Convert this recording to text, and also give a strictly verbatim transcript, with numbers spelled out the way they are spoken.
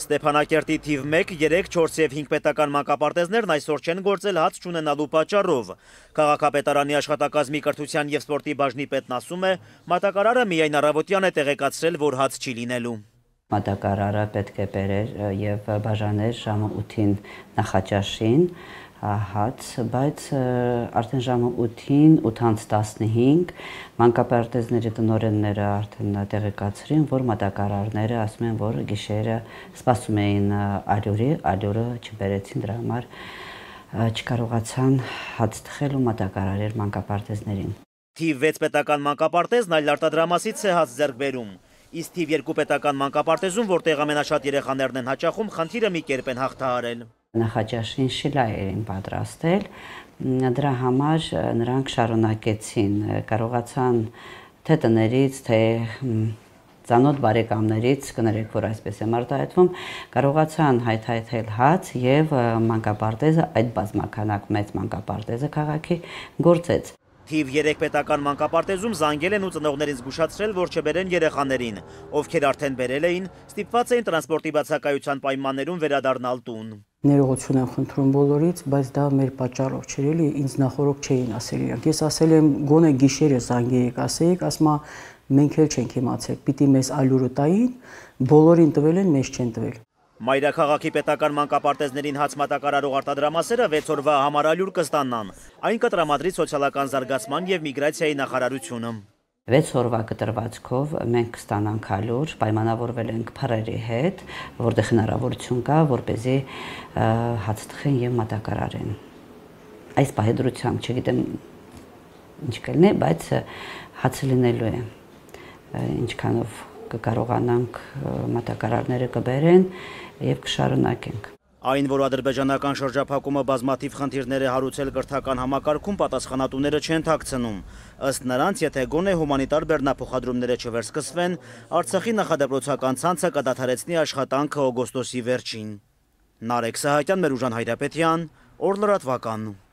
Ստեփանակերտի թիվ մեկ, երեք, չորս և հինգ պետական մանկապարտեզներն այսօր չեն գործել հաց չունենալու պատճառով։ Քաղաքապետարանի աշխատակազմի կրթության և սպորտի բաժնի պետն ասում է, մատակարարը միայն առավոտյան է տեղեկացրել, որ հաց չի լինելու։ Մատակարարը պետք է բերեր և բաժաներ ժամը ութին նախաճաշին հաց, բայց արդեն ժամը ութին, ութ տասնհինգ մանկապարտեզների տնօրենները արդեն տեղեկացրին, որ մատակարարները ասում են, որ գիշերը սպասում էին ալյուրի, ալյուրը չբերեցին, դրա համար չկարողացան հաց թխել ու մատակարարել մանկապարտեզներին։ Թիվ վեց պետական մանկապարտեզն այլ արտադրամասից է հաց ձեռք բերում։ Իսկ թիվ երկու պետական մանկապարտեզում, որտեղ ամենաշատ երեխաներն են հաճախում, խնդիրը մի կերպ են հաղթահարել։ Նախաճաշին շիլայեր էին պատրաստել, դրա համար նրանք շարունակեցին, կարողացան թե տներից, թե ծանոթ բարեկամներից, կներեք, որ այսպես եմ արտահայտվում, կարողացան հայթայթել հաց և մանկապարտեզը, այդ բազմաքանակ մեծ մանկապարտեզը քաղաքի գործեց։ Թիվ երեք պետական մանկապարտեզում զանգել են ու ծնողներին զգուշացրել, որ չբերեն երեխաներին, ովքեր արդեն բերել էին, ստիպված էին տրանսպորտի բացակայության պայմաններում վերադառնալ տուն։ Ներողություն եմ խնդրում բոլորից, բայց դա մեր պատճառով չէր, էլի ինձ նախորդ չէին ասել իրանք։ Ես ասել եմ գոնե գիշերը զանգեիք, ասեիք, ասում ա մենք էլ չենք իմացել, պիտի մեզ ալյուրը տային, բոլորին տվել են, մեզ չեն տվել։ Մայրաքաղաքի պետական մանկապարտեզներին հաց մատակարարող արտադրամասերը վեց օրվա համար ալյուր կստանան։ Այն կտրամադրի սոցիալական զարգացման և միգրացիայի նախարարությունը։ վեց օրվա կտրվածքով մենք կստանանք ալյուր, պայմանավորվել ենք փարերի հետ, որտեղ հնարավորություն կա, որպեսզի հաց թխեն և մատակարարեն։ Այս պահեդրությամբ չգիտեմ ինչ կլինի, բայց հացը լինելու է, ինչքանով կկարողանանք մատակարարները կբերեն և կշարունակենք։ Այն, որ ադրբեջանական շրջափակումը բազմաթիվ խնդիրներ է հարուցել կրթական համակարգում, պատասխանատուները չեն թաքցնում։ Ըստ նրանց, եթե գոնե հումանիտար բեռնափոխադրումները չվերսկսվեն, Արցախի նախադպրոցական ցանցը կդադարեցնի աշխատանքը օգոստոսի վերջին։ Նարեկ Սահակյան, Մերուժան Հայրապետյան, Օր լրատվական։